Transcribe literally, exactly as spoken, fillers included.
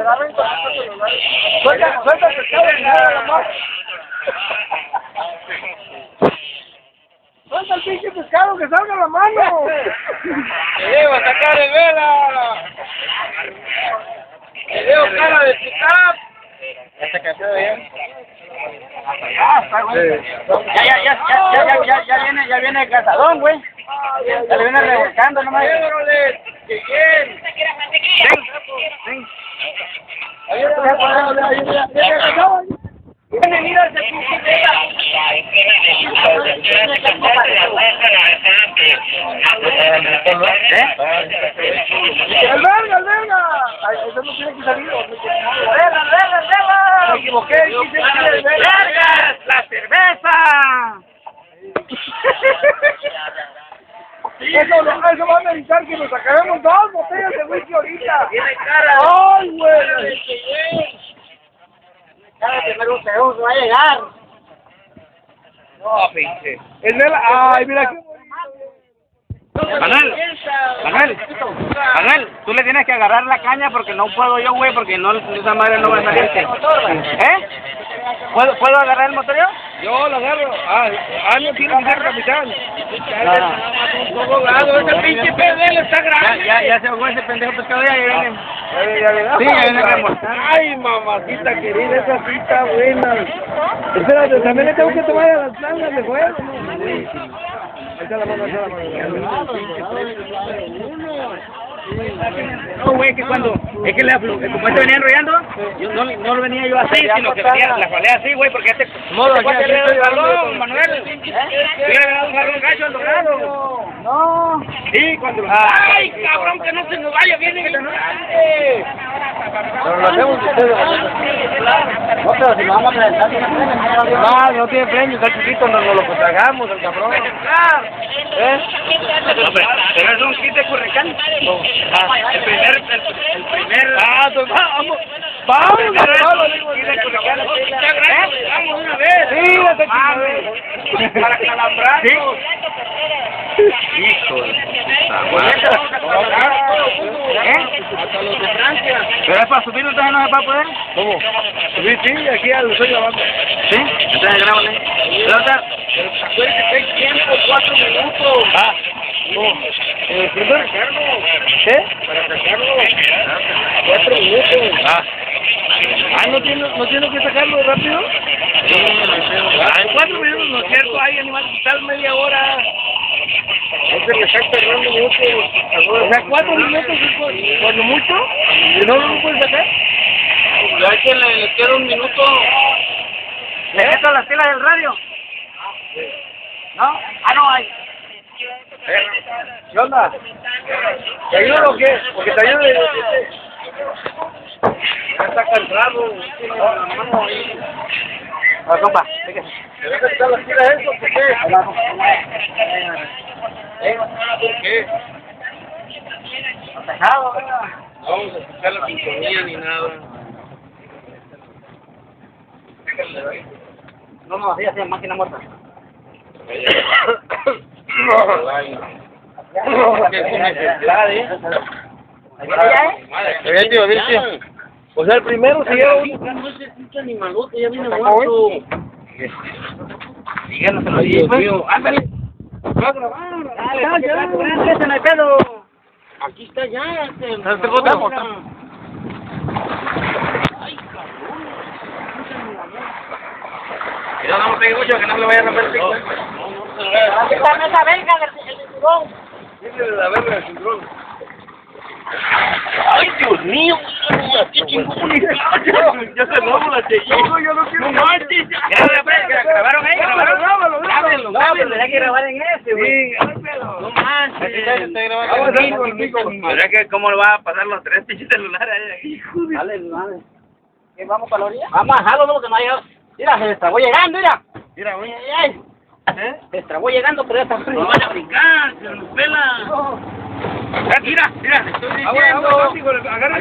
Suelta, suelta el pescado y nada la mano. Suelta el pinche pescado que salga la mano. ¡Te debo sacar de vela! ¡Te debo cara de pick-up! ¿Ya se cansó bien? Ya, ya, ya, ya, ya, ya, ya, ya viene, ya viene el cazadón, güey. Ya le viene rebuscando nomás. ¡Órale! ¡Qué bien! Ven, ven. ¡Viene, mira ese pinche vela! ¡El verga, el verga! Ay, eso no tiene que salir. ¡Verga, verga, verga! Me equivoqué, quise decir el verga. ¡Vergas! ¡La cerveza! Eso, lo- eso va a meditar que nos sacaremos dos botellas de whisky ahorita. ¡Tiene cara! ¡Ay, güey! Cada primer un segundo va a llegar. No, pinche. Es vela. Ay, mira qué bonito. Manuel, Manuel, Manuel, tú le tienes que agarrar la caña porque no puedo yo, güey, porque no, esa madre no va a salir. ¿Eh? ¿Puedo, ¿Puedo agarrar el motor yo? Yo lo agarro. Ah, ah no tiene que ser capitán. No. Ese pinche P D L está Ya, grande. ya, ya se ahogó ese pendejo pescado, ya viene. Ya le Sí, ya viene a remolcar. Ay, mamacita querida, esa cita buena. Espérate, también le tengo que tomar a las nalgas de fuego. Ahí está la mano, ahí está la mano. No, güey, que cuando, es que le aflu, como este venía enrollando, yo no, no lo venía yo así, sino que venía, la jalé así, güey, porque este, Modo, este cuate aquí le dio estoy un jalón, hablando. Manuel, ¿eh? Le había dado un jalón gacho al dorado. No. Sí, cuando... ¡Ay, cabrón, que no se nos vaya! ¡Viene bien grande! Pero lo hacemos ustedes. No, pero si lo vamos a presentar, tiene premio. No, no tiene premio, está chiquito, nos lo tragamos, el cabrón. ¿Eh? No, pero, pero es un kit de curricán. Ah, el primer, el, el primer... Ah, pues vamos. Vamos, el primer vamos. kit de curricán. Está grande, vamos de una vez. Sí, ya te Mames, para calambrarnos. Hijo de ¿Eh? Hasta los de Francia. ¿Pero es para subir, entonces no se va a poder? ¿Cómo? Sí, sí, aquí ya lo estoy grabando. ¿Sí? Entonces grábale. Pero ahorita... Acuérdense que hay tiempo, cuatro minutos. Ah, ¿cómo? Eh, ¿primero? ¿Qué? Para sacarlo. Cuatro minutos. Ah. Ah, ¿no tiene, ¿no tiene que sacarlo rápido? Ah, en cuatro minutos, ¿no es cierto? Hay animal tal media hora. No se le está cerrando mucho. O sea, cuatro minutos es cu- cuando mucho. ¿Y no lo puedes sacar? Ya que le, le queda un minuto. ¿Le meto las pilas del radio? ¿No? Ah, no hay. ¿Qué onda? ¿Te ayudo o qué? Porque te ayudo. Ya está cansado. Tiene la mano ahí. A ver, compa, fíjese. ¿Le vas a quitar las pilas a eso? ¿Por qué? ¿Eh? ¿Por qué? Atacado, No vamos a escuchar la sintonía ni nada. no, no, así, así, máquina muerta. Bien, tío, bien, tío. O sea, el primero se lleva un... No se escucha ni malote, ya viene muerto. Díganos en los Ay, Dios pues. mío, ándale. Va a grabar. Dale, dale, dale, ese no hay pedo. Aquí está ya. Este, Pero te botamos. Ay, cabrón. Cuidado, no me pegue mucho, que no me lo vaya a romper el pico. Aquí está esa verga del tiburón. Dile la verga del cinturón. Ay, Dios mío. Qué chingón. Ya se lo la chequé. Yo no quiero... No manches. ¿Grabaron ahí? ¿Grabaron? Grábalo, Grábenlo, grábenlo. Hay que grabar en ese, güey. No manches. Vamos a hacer con el pico. Pero es que, ¿cómo lo va a pasar los tres pinches celulares ahí? Hijo de... Dale, dale. ¿Qué, vamos para la orilla? Vamos a dejarlo, no, que no ha llegado. Mira, se destrabó llegando, mira. Mira, güey. Ay, ay. ¿Eh? Se destrabó llegando, pero ya está frío. No vaya a brincar, se nos pela. No. Mira, mira, te estoy Ahora, ahora, diciendo. agarra